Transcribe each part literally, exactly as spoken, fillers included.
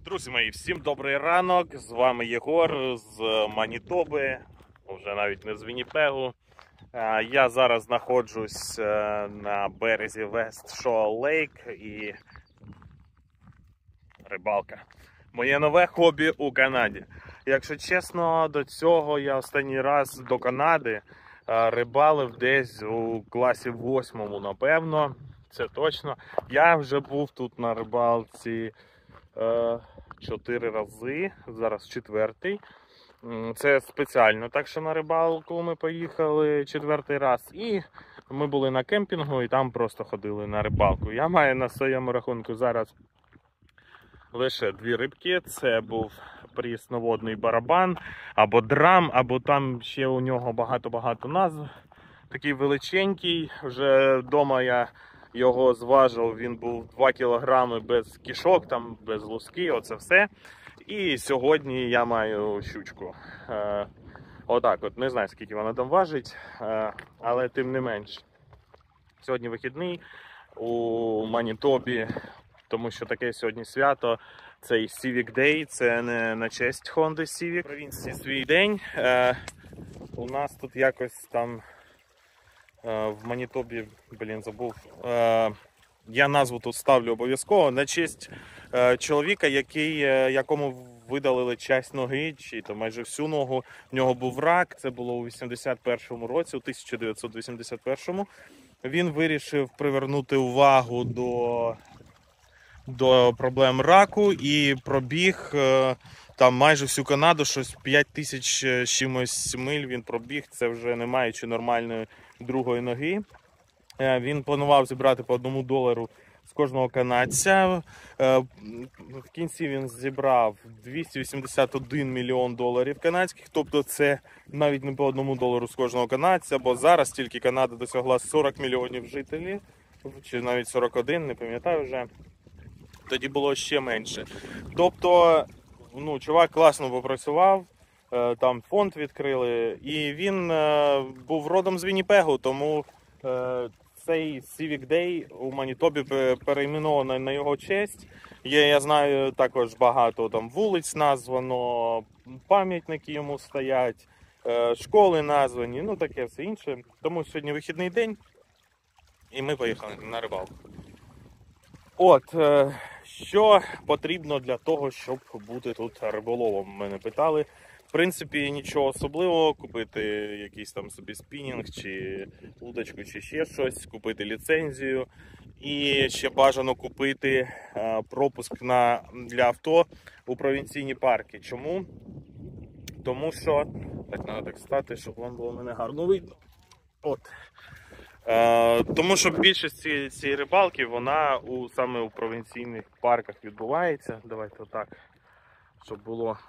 Друзі мої, всім добрий ранок, з вами Єгор з Манітоби, вже навіть не з Вінніпегу. Я зараз знаходжусь на березі West Shore Lake і рибалка. Моє нове хобі у Канаді. Якщо чесно, до цього я останній раз до Канади рибалив десь у класі восьмому, напевно, це точно. Я вже був тут на рибалці чотири рази, зараз четвертий. Це спеціально, так що на рибалку ми поїхали четвертий раз. І ми були на кемпінгу і там просто ходили на рибалку. Я маю на своєму рахунку зараз лише дві рибки. Це був прісноводний барабан, або драм, або там ще у нього багато-багато назв. Такий величенький, вже вдома я його зважив, він був два кілограми без кішок, там, без луски, оце все. І сьогодні я маю щучку. Е, отак от, не знаю скільки вона там важить, е, але тим не менш. Сьогодні вихідний у Манітобі, тому що таке сьогодні свято. Це і Civic Day, це не на честь Honda Civic. В провінції свій день. Е, у нас тут якось там в Манітобі, блін, забув. Я назву тут ставлю обов'язково на честь чоловіка, який, якому видалили часть ноги, чи то майже всю ногу. В нього був рак, це було у вісімдесят першому році, у тисяча дев'ятсот вісімдесят першому. Він вирішив привернути увагу до, до проблем раку і пробіг там майже всю Канаду, щось п'ять тисяч чимось миль він пробіг, це вже не маючи нормальної другої ноги. Він планував зібрати по одному долару з кожного канадця. В кінці він зібрав двісті вісімдесят один мільйон доларів канадських, тобто це навіть не по одному долару з кожного канадця, бо зараз тільки Канада досягла сорок мільйонів жителів, чи навіть сорок один, не пам'ятаю вже. Тоді було ще менше. Тобто, ну, чувак класно попрацював. Там фонд відкрили, і він е, був родом з Вінніпегу, тому е, цей Civic Day у Манітобі перейменовано на його честь. Є, я знаю, також багато там вулиць названо, пам'ятники йому стоять, е, школи названі, ну таке все інше. Тому сьогодні вихідний день, і ми поїхали на рибалку. От, е, що потрібно для того, щоб бути тут риболовом, мене питали. В принципі, нічого особливого, купити якийсь там собі спінінг, чи удочку, чи ще щось, купити ліцензію. І ще бажано купити а, пропуск на, для авто у провінційні парки. Чому? Тому що, так, треба так стати, щоб вам було мене гарно видно. От. А, тому що більшість цієї, цієї рибалки, вона у, саме у провінційних парках відбувається. Давайте отак, щоб було.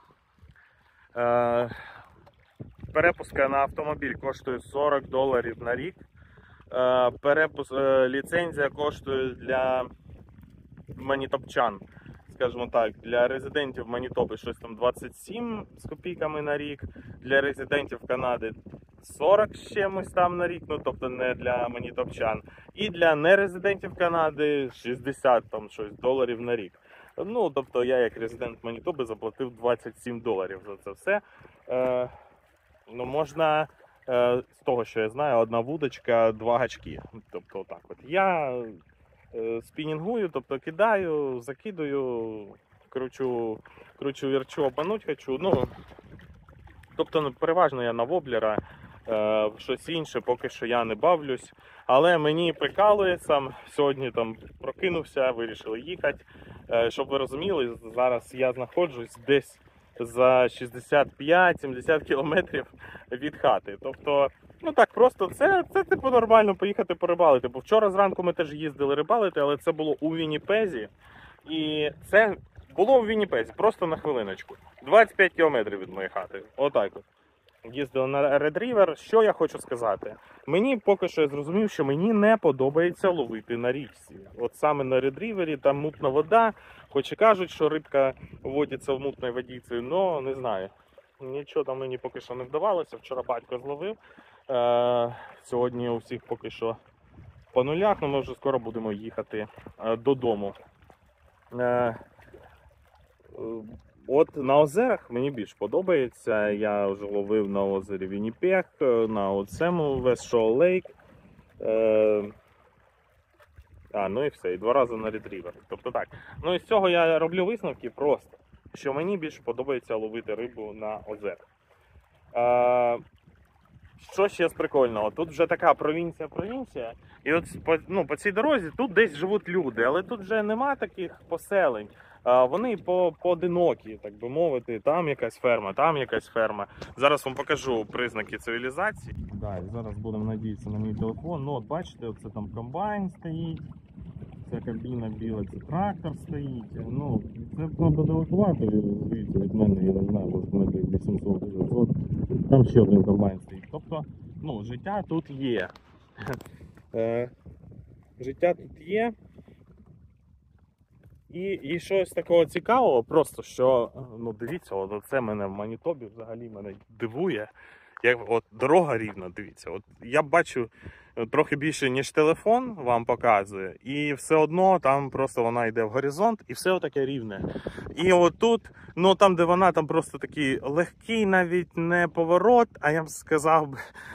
Перепуска на автомобіль коштує сорок доларів на рік. Перепуск, ліцензія коштує для манітопчан, скажімо так, для резидентів Манітоби щось там двадцять сім з копійками на рік, для резидентів Канади сорок з чимось там на рік, ну тобто не для манітопчан, і для нерезидентів Канади шістдесят там щось доларів на рік. Ну, тобто я як резидент Манітоби заплатив двадцять сім доларів за це все. Е, ну, можна, е, з того, що я знаю, одна вудочка, два гачки. Тобто отак от. Я е, спінінгую, тобто кидаю, закидаю, кручу, кручу, вірчу, обмануть хочу. Ну, тобто, ну, переважно я на воблера, е, щось інше, поки що я не бавлюсь. Але мені прикалує сам, сьогодні там прокинувся, вирішили їхати. Щоб ви розуміли, зараз я знаходжусь десь за шістдесят п'ять сімдесят кілометрів від хати. Тобто, ну так просто, це, це типу нормально поїхати порибалити. Бо вчора зранку ми теж їздили рибалити, але це було у Вінніпезі. І це було у Вінніпезі, просто на хвилиночку. двадцять п'ять кілометрів від моєї хати. Отак от. Їздили на Red River. Що я хочу сказати? Мені поки що я зрозумів, що мені не подобається ловити на річці. От саме на Red River, там мутна вода, хоч і кажуть, що рибка водиться в мутній водіці, але не знаю. Нічого там мені поки що не вдавалося. Вчора батько зловив. Е- сьогодні у всіх поки що по нулях, але ми вже скоро будемо їхати е- додому. Е- От на озерах мені більш подобається. Я вже ловив на озері Вінніпег, на оцему West Shoal Lake. Е... А, ну і все, і два рази на ретрівер. Тобто так. Ну і з цього я роблю висновки просто, що мені більше подобається ловити рибу на озерах. Е... Що ще з прикольного? Тут вже така провінція-провінція. І от по, ну, по цій дорозі тут десь живуть люди, але тут вже нема таких поселень. А, вони по, поодинокі, так би мовити. Там якась ферма, там якась ферма. Зараз вам покажу признаки цивілізації. Так, зараз будемо надіятися на мій телефон. Ну от бачите, оце там комбайн стоїть. Ця кабіна біла, це трактор стоїть. Ну, це правда далекувато, звідси від мене, я не знаю, може метрів вісімсот дев'ятсот. Там ще один комбайн стоїть. Тобто, ну, життя тут є. Е, життя тут є. І, і щось такого цікавого, просто що, ну дивіться, от це мене в Манітобі взагалі мене дивує. Як от дорога рівна, дивіться, от я бачу трохи більше, ніж телефон вам показує, і все одно там просто вона йде в горизонт, і все таке рівне. І отут, ну там, де вона, там просто такий легкий навіть не поворот, а я б сказав,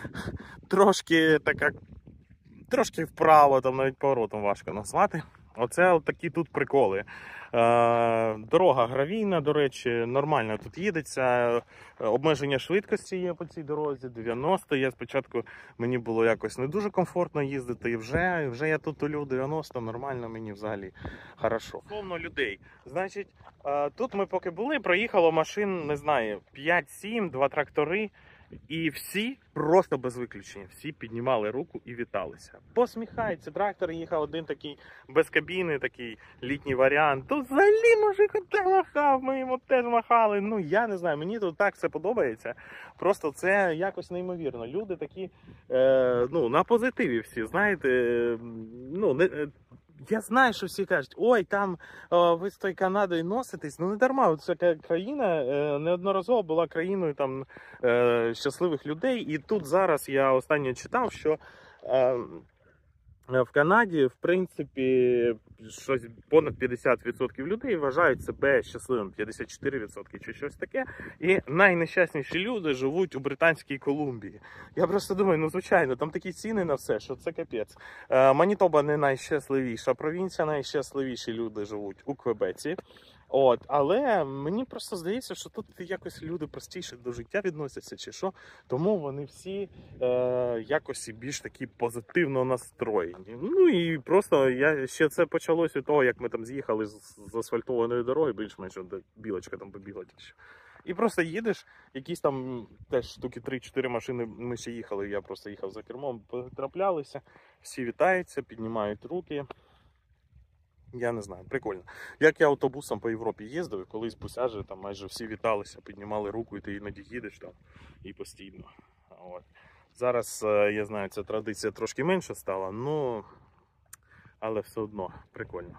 трошки така, трошки вправо, там навіть поворотом важко назвати. Оце такі тут приколи. Е, дорога гравійна, до речі, нормально тут їдеться. Обмеження швидкості є по цій дорозі, дев'яносто. Я спочатку, мені було якось не дуже комфортно їздити, і вже, вже я тут улю дев'яносто, нормально мені взагалі хорошо. Повно людей. Значить, е, тут ми поки були, проїхало машин, не знаю, п'ять-сім, два трактори. І всі, просто без виключення, всі піднімали руку і віталися. Посміхаються, трактор їхав один такий, без кабіни, такий літній варіант. Тут взагалі мужик теж махав, ми йому теж махали. Ну, я не знаю, мені тут так все подобається. Просто це якось неймовірно. Люди такі, е, ну, на позитиві всі, знаєте, ну, не... Я знаю, що всі кажуть, ой, там о, ви з тою Канадою носитесь. Ну не дарма, ця країна е, неодноразово була країною там е, щасливих людей. І тут зараз я останнє читав, що е, в Канаді, в принципі, щось понад п'ятдесят відсотків людей вважають себе щасливим, п'ятдесят чотири відсотки чи щось таке. І найнещасніші люди живуть у Британській Колумбії. Я просто думаю, ну звичайно, там такі ціни на все, що це капець. Манітоба не найщасливіша провінція, найщасливіші люди живуть у Квебеці. От, але мені просто здається, що тут якось люди простіше до життя відносяться, чи що, тому вони всі е, якось більш такі позитивно настроєні. Ну і просто я ще це почалося від того, як ми там з'їхали з, з асфальтованої дороги, більш-менш білочка там побігла тільки що. І просто їдеш, якісь там теж штуки три-чотири машини, ми ще їхали, я просто їхав за кермом, потраплялися, всі вітаються, піднімають руки. Я не знаю, прикольно. Як я автобусом по Європі їздив, колись бусяжі, там майже всі віталися, піднімали руку, і ти іноді їдеш там і постійно. От. Зараз, я знаю, ця традиція трошки менше стала, ну, але все одно прикольно.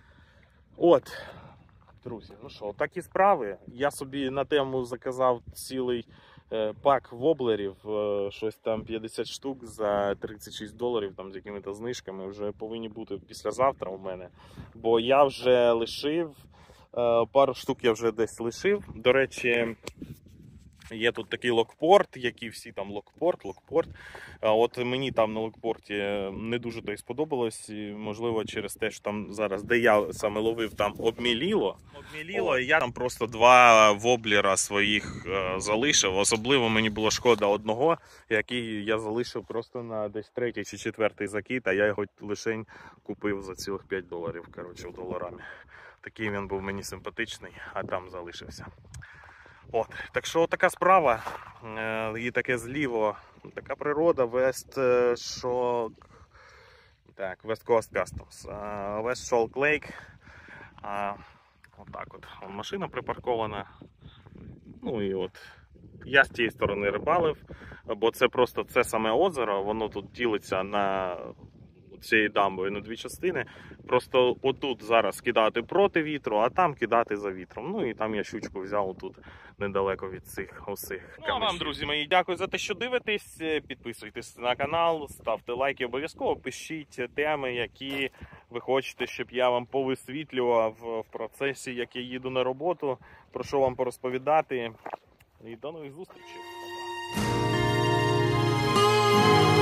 От, друзі, ну що, такі справи. Я собі на тему заказав цілий пак воблерів, щось там п'ятдесят штук за тридцять шість доларів, там з якими-то знижками, вже повинні бути післязавтра у мене. Бо я вже лишив, пару штук я вже десь лишив. До речі, є тут такий локпорт, який всі там локпорт, локпорт. От мені там на локпорті не дуже то й сподобалось, і, можливо, через те, що там зараз, де я саме ловив, там обміліло. Обміліло, і я там просто два воблера своїх е, залишив. Особливо мені було шкода одного, який я залишив просто на десь третій чи четвертий закид, а я його лишень купив за цілих п'ять доларів, коротше, в доларами. Такий він був мені симпатичний, а там залишився. От, так що така справа, е, і таке зліво, така природа, West Shoal, так, West Coast Customs, е, West Shoal Lake, е, отак от, машина припаркована, ну і от, я з тієї сторони рибалив, бо це просто, це саме озеро, воно тут ділиться на цією дамбою на дві частини. Просто отут зараз кидати проти вітру, а там кидати за вітром. Ну і там я щучку взяв тут недалеко від цих усіх камешів. Ну а вам, друзі мої, дякую за те, що дивитесь. Підписуйтесь на канал, ставте лайки обов'язково, пишіть теми, які ви хочете, щоб я вам повисвітлював в процесі, як я їду на роботу, про що вам порозповідати. І до нових зустрічей. Па-па.